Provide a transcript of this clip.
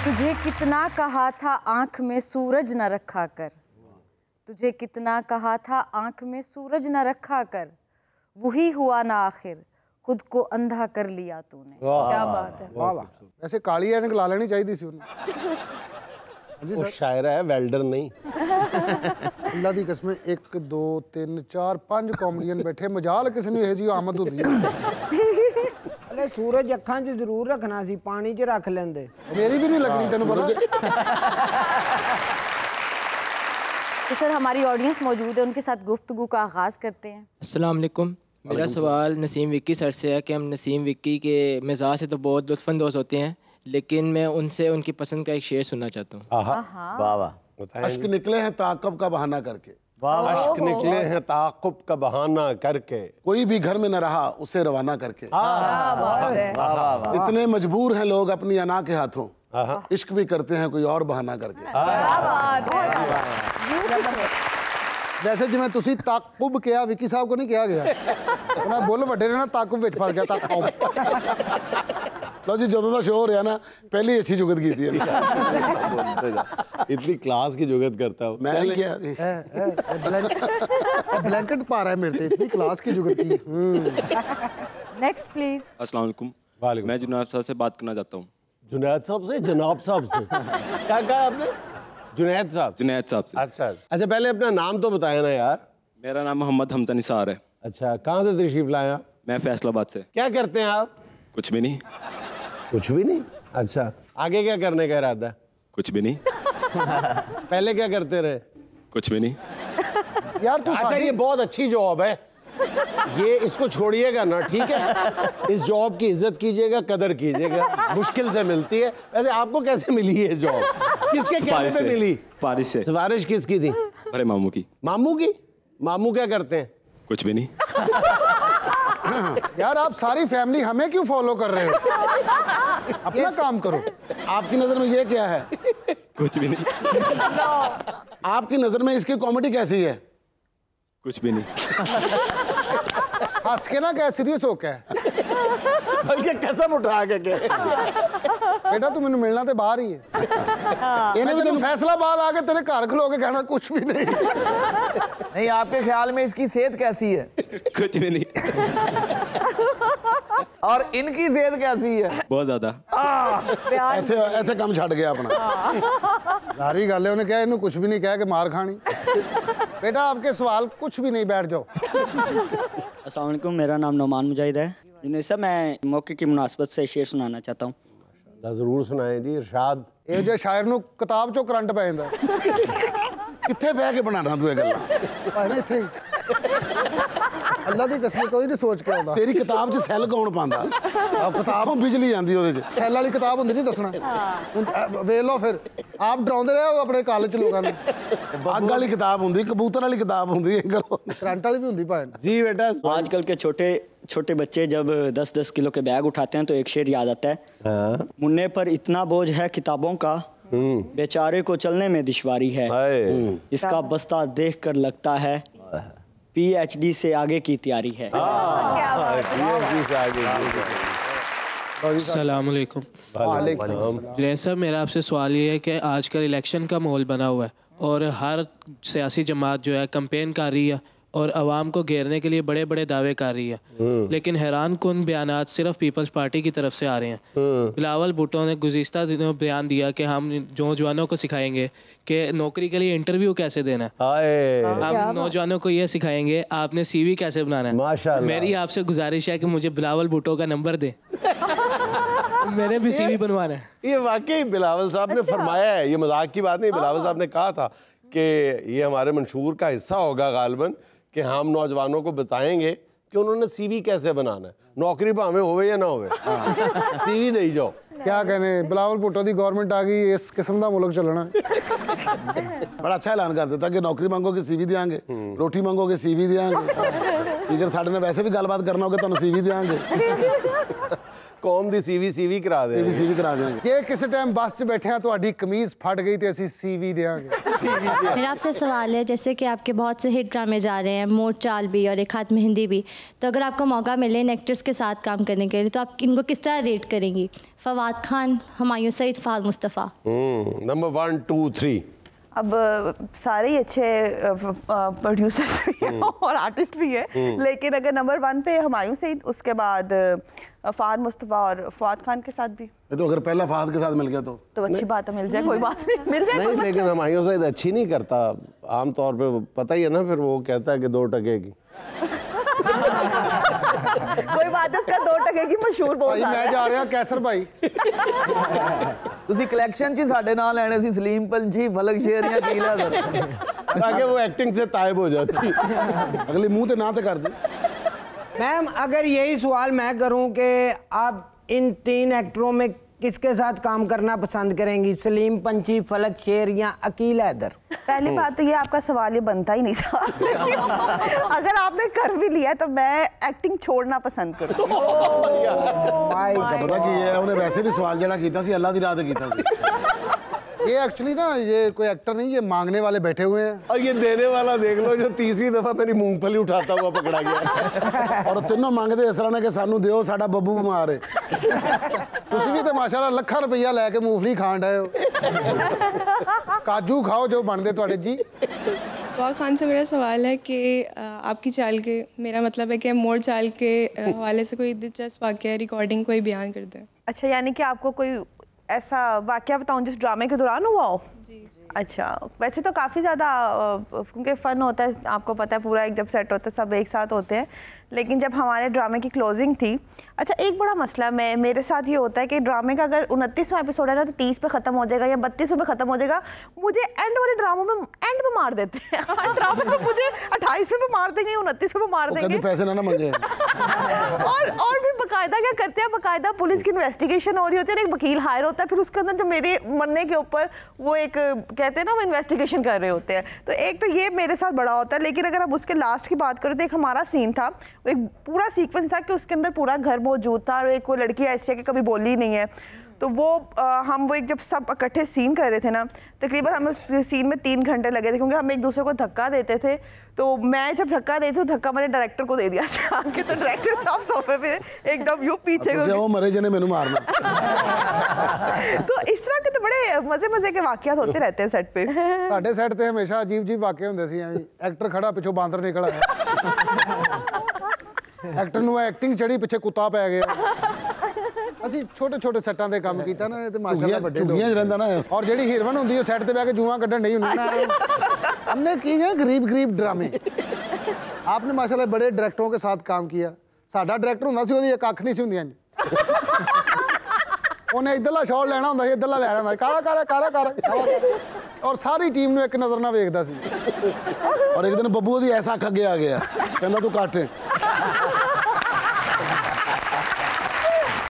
तुझे कितना कहा था आंख में सूरज न रखा कर, तुझे कितना कहा था आंख में सूरज न रखा कर, वही हुआ ना आखिर, खुद को अंधा कर लिया तूने। क्या बात है। वाह वाह। वैसे काली ऐनक ला लेनी चाहिए थी उन्हें। वो शायरा है, वेल्डर नहीं। अल्लाह दी कसम 1 2 3 4 5 कॉमेडियन बैठे, मजाल किसी ने ये जी आमद होती है। अरे सूरज अखां च जरूर रखना सी, पानी च रख लेंदे। मेरी भी नहीं लगनी, तेन पता। तो सर हमारी ऑडियंस मौजूद है, उनके साथ गुफ्तगू का आगाज़ करते हैं। अस्सलाम वालेकुम। मेरा सवाल नसीम विक्की सर से है कि हम नसीम विक्की के मिजाज से तो बहुत लुत्फ़अंदोज़ होते हैं, लेकिन मैं उनसे उनकी पसंद का एक शेर सुनना चाहता हूँ। वाह वाह। अश्क निकले हैं ताक़ुब का बहाना करके, अश्क निकले हैं ताक़ुब का बहाना करके, कोई भी घर में न रहा उसे रवाना करके। इतने मजबूर हैं लोग अपनी अना के हाथों, इश्क भी करते हैं कोई और बहाना करके। वैसे जिवें तुसी ताकुब किया, विकी साहब को नहीं किया गया। अपना बुल वड्डे ने ना ताकुब विच फस गया। ताकुब लो जी, जो शो हो रहा ना, पहली अच्छी जुगत की थी। इतनी क्लास की जुगत करता हूँ मैं। ब्लैंकेट पा रहा है मेरे पे, इतनी क्लास की जुगत की। Next please. अस्सलाम वालेकुम। मैं जुनैद साहब से बात करना चाहता हूँ। जुनैद साहब से? जनाब साहब से? क्या कहा आपने? जुनैद साहब? जुनैद साहब से। अच्छा अच्छा, पहले अपना नाम तो बताया ना यार। मेरा नाम मोहम्मद हमजा निसार है। अच्छा, कहाँ से तशरीफ लाए आप? मैं फैसलाबाद से। क्या करते हैं आप? कुछ भी नहीं। कुछ भी नहीं? अच्छा, आगे क्या करने का इरादा है? कुछ भी नहीं। पहले क्या करते रहे? कुछ भी नहीं। यार तू अच्छा, ये बहुत अच्छी जॉब है, ये इसको छोड़िएगा ना, ठीक है? इस जॉब की इज्जत कीजिएगा, कदर कीजिएगा, मुश्किल से मिलती है। वैसे आपको कैसे मिली ये जॉब? किसके कहने पे मिली? पारिश से। सिफारिश किसकी थी? अरे मामू की। मामू की? मामू क्या करते हैं? कुछ भी नहीं। यार आप सारी फैमिली हमें क्यों फॉलो कर रहे हो? अपना काम करो। आपकी नजर में ये क्या है? कुछ भी नहीं। आपकी नजर में इसकी कॉमेडी कैसी है? कुछ भी नहीं। हंस के ना क्या, सीरियस हो क्या? बल्कि कसम उठा के कहे। बेटा तू मैंने मिलना तो बाहर ही है। इन्हें भी फैसलाबाद आके तेरे घर खलो के कहना कुछ भी नहीं। नहीं, आपके ख्याल में इसकी सेहत कैसी है? कुछ भी नहीं। और इनकी सेहत कैसी है? बहुत ज्यादा। ऐसे ऐसे काम छड़ गया अपना। सारी गल है, उन्हें क्या इन्हें कुछ भी नहीं कहा कि मार खानी। बेटा आपके सवाल कुछ भी नहीं, बैठ जाओ। अस्सलाम वालेकुम, मेरा नाम नौमान मुजाहिद है। जुनैद साहब, मैं मौके की मुनासबत से शेर सुनाना चाहता हूँ। जरूर सुनाएं जी, इरशाद। ये जो शायर नू किताब चो करंट पै जांदा कित्थे बह के बनाना तू ये गल्लां? भाई इत्थे ही। अल्लाह दी कसम कोई नहीं सोच के आउंदा। तेरी किताब च सैल कौन पांदा? आप किताब बिजली जांदी ओदे च। सैल वाली किताब हुंदी नहीं दसना। वेख लो फिर आप डराउंदे रहे हो अपने कॉलेज लोगों ने। अग वाली किताब हुंदी, कबूतर वाली किताब हुंदी, करो। करंट वाली भी हुंदी भाई। जी बेटा। आजकल के छोटे छोटे बच्चे जब 10-10 किलो के बैग उठाते हैं तो एक शेर याद आता है। मुन्ने पर इतना बोझ है किताबों का, बेचारे को चलने में दुश्वारी है। इसका बस्ता देख कर लगता है PhD से आगे की तैयारी है। अस्सलाम वालेकुम। जुनैद साहब, मेरा आपसे सवाल ये है कि आजकल इलेक्शन का माहौल बना हुआ है और हर सियासी जमात जो है कैंपेन कर रही है और आवाम को घेरने के लिए बड़े बड़े दावे कर रही है, लेकिन हैरान कुन बयानात सिर्फ पीपल्स पार्टी की तरफ से आ रहे हैं। बिलावल भुट्टो ने गुज़िश्ता दिनों बयान दिया कि हम नौजवानों को सिखाएंगे कि नौकरी के लिए इंटरव्यू कैसे देना है। हम नौजवानों को ये सिखाएंगे आपने CV कैसे बनाना है। माशाल्लाह। मेरी आपसे गुजारिश है कि मुझे बिलावल भुट्टो का नंबर दें। मैंने भी CV बनवाना है। ये वाकई बिलावल साहब ने फरमाया है, ये मजाक की बात नहीं। बिलावल साहब ने कहा था कि ये हमारे मंशूर का हिस्सा होगा गालिबन, कि हम नौजवानों को बताएंगे कि उन्होंने CV कैसे बनाना है। नौकरी भावें होवे या ना होवे, CV दे ही जाओ। क्या कहने, बिलावल भुट्टो दी गवर्नमेंट आ गई, इस किस्म का मुल्क चलना। बड़ा अच्छा ऐलान कर देता कि नौकरी मांगोगे CV देंगे, रोटी मांगोगे CV देंगे, अगर साढ़े ने वैसे भी गलबात करना होगा तो CV देंगे। ਕੌਮ ਦੀ ਸੀਵੀ ਕਰਾ ਦੇ ਸੀਵੀ ਕਰਾ ਦੇਵਾਂਗੇ। ਜੇ ਕਿਸੇ ਟਾਈਮ ਬੱਸ 'ਚ ਬੈਠੇ ਆ ਤੁਹਾਡੀ ਕਮੀਜ਼ ਫਟ ਗਈ ਤੇ ਅਸੀਂ ਸੀਵੀ ਦੇਵਾਂਗੇ। मेरा आपसे सवाल है, जैसे कि आपके बहुत से हिट ड्रामे जा रहे हैं, मोड़ चाल भी और एक हाथ मेहंदी भी, तो अगर आपको मौका मिले इन एक्टर्स के साथ काम करने के लिए तो आप इनको किस तरह रेट करेंगी? फवाद खान, हुमायूं सईद, फहद मुस्तफ़ा। नंबर 1 2 3। अब सारे ही अच्छे प्रोड्यूसर भी हैं और आर्टिस्ट भी हैं, लेकिन अगर नंबर 1 पे हुमायूं सईद, उसके बाद फहद मुस्तफ़ा और फवाद खान के साथ भी। तो अगर पहला फहद के साथ मिल गया तो अच्छी बात है, मिल जाए, कोई बात नहीं, मिल जाए। नहीं, लेकिन हुमायूं सईद अच्छी नहीं करता आम तौर पे, पता ही है ना, फिर वो कहता है कि 2 टके की। कोई बात है, उसका 2 टके की मशहूर बहुत भाई मैं जा रहा कैसर भाई। ਤੁਸੀਂ ਕਲੈਕਸ਼ਨ 'ਚ ਸਾਡੇ ਨਾਲ ਲੈਣੇ ਸੀ ਸਲੀਮ ਪੰਛੀ, ਫਲਕ ਸ਼ੇਰ ਜਾਂ ਕੀਲਾ ਸਰ, ताकि वो एक्टिंग से तायब हो जाती। अगली मुंह ते ना ते कर दे। मैम अगर यही सवाल मैं करूं कि आप इन 3 एक्टरों में किसके साथ काम करना पसंद करेंगी, सलीम पंछी, फलक शेर या अकील हैदर? पहली बात तो ये आपका सवाल ये बनता ही नहीं था। अगर आपने कर भी लिया तो मैं एक्टिंग छोड़ना पसंद करूँगी। पता की है उन्हें वैसे भी सवाल जरा कीता सी, अल्लाह दी राह ते कीता सी। ये एक्चुअली ना ये कोई एक्टर नहीं, ये मांगने वाले बैठे हुए हैं और ये देने वाला देख लो, जो तीसरी दफा मेरी मूंगफली उठाता हुआ पकड़ा गया। और तीनों मांगते इस तरह ने कि सानू दियो, साडा बब्बू बीमार है। तुसी भी तो माशाल्लाह लाखा रुपया लैके मूंगफली खान रहे हो। काजू खाओ जो बनते तुहाडे जी। फवाद खान से मेरा सवाल है कि आपकी चाल के, मेरा मतलब है कि मोड़ चाल के हवाले से कोई दिलचस्प वाक़या रिकॉर्डिंग कोई बयान कर दें। अच्छा, यानी कि आपको कोई ऐसा वाक़या बताऊं जिस ड्रामे के दौरान हुआ हो? जी। अच्छा, वैसे तो काफ़ी ज़्यादा क्योंकि फ़न होता है, आपको पता है, पूरा एक जब सेट होता है सब एक साथ होते हैं, लेकिन जब हमारे ड्रामे की क्लोजिंग थी, अच्छा एक बड़ा मसला मेरे साथ ये होता है कि ड्रामे का अगर 29वां एपिसोड है ना तो 30 पे ख़त्म हो जाएगा या 32वें पे ख़त्म हो जाएगा। मुझे एंड वाले ड्रामों में एंड पे मार देते हैं। ड्रामे में मुझे 28वें पे मार देंगे, 29वें पे मार देंगे। पैसे ना मांगे। और फिर बाकायदा क्या करते हैं, बाकायदा पुलिस की इन्वेस्टिगेशन हो रही होती है, एक वकील हायर होता है, फिर उसके अंदर जो मेरे मरने के ऊपर वो एक कहते हैं ना वो इन्वेस्टिगेशन कर रहे होते हैं। तो एक तो ये मेरे साथ बड़ा होता है, लेकिन अगर हम उसके लास्ट की बात करें तो एक हमारा सीन था, एक पूरा सीक्वेंस था कि उसके अंदर पूरा घर मौजूद था और एक वो लड़की ऐसी है कि कभी बोली ही नहीं है। तो वो हम वो एक जब सब इकट्ठे सीन कर रहे थे ना, तकरीबन हमें उस सीन में 3 घंटे लगे थे, क्योंकि हम एक दूसरे को धक्का देते थे। तो मैं जब धक्का देती हूँ, धक्का मैंने डायरेक्टर को दे दिया आके, तो डायरेक्टर साहब सोफे पे एकदम यूं पीछे वो मरे जने मैनू मारना। तो इस तरह के तो बड़े मजे के वाकयात होते रहते हैं सेट पे। साडे सेट ते हमेशा अजीब वाकये हुंदे सी। एक्टर खड़ा पिछों बांदर निकल आया, एक्टर नूं एक्टिंग चढ़ी, पिछे कुत्ता पै गया। ਅਸੀਂ ਛੋਟੇ ਸੈੱਟਾਂ ਦੇ ਕੰਮ ਕੀਤਾ ਨਾ, ਤੇ ਮਾਸ਼ਾਅੱਲਾ ਵੱਡੇ ਝੁਗੀਆਂ 'ਚ ਰਹਿੰਦਾ ਨਾ। ਔਰ ਜਿਹੜੀ ਹੀਰੋਇਨ ਹੁੰਦੀ ਹੈ ਸੈੱਟ ਤੇ ਬਹਿ ਕੇ ਜੂਆਂ ਕੱਢਣ ਨਹੀਂ ਹੁੰਦੀ ना। हमने की है गरीब ड्रामे। आपने माशाल्लाह बड़े डायरेक्टरों के साथ काम किया। साडा डायरेक्टर ਹੁੰਦਾ ਸੀ, ਉਹਦੀ ਇੱਕ ਅੱਖ ਨਹੀਂ ਸੀ ਹੁੰਦੀਆਂ ਜੀ। ਉਹਨੇ ਇਧਰਲਾ ਸ਼ਾਟ ਲੈਣਾ ਹੁੰਦਾ ਸੀ, ਇਧਰਲਾ ਲੈਣਾ ਹੁੰਦਾ, ਕਾਰਾ ਔਰ ਸਾਰੀ ਟੀਮ ਨੂੰ ਇੱਕ ਨਜ਼ਰ ਨਾਲ ਵੇਖਦਾ ਸੀ। ਔਰ ਇੱਕ ਦਿਨ ਬੱਬੂ ਉਹਦੀ ਐਸਾ ਅੱਖ ਅੱਗੇ ਆ ਗਿਆ, ਕਹਿੰਦਾ ਤੂੰ ਕੱਟ।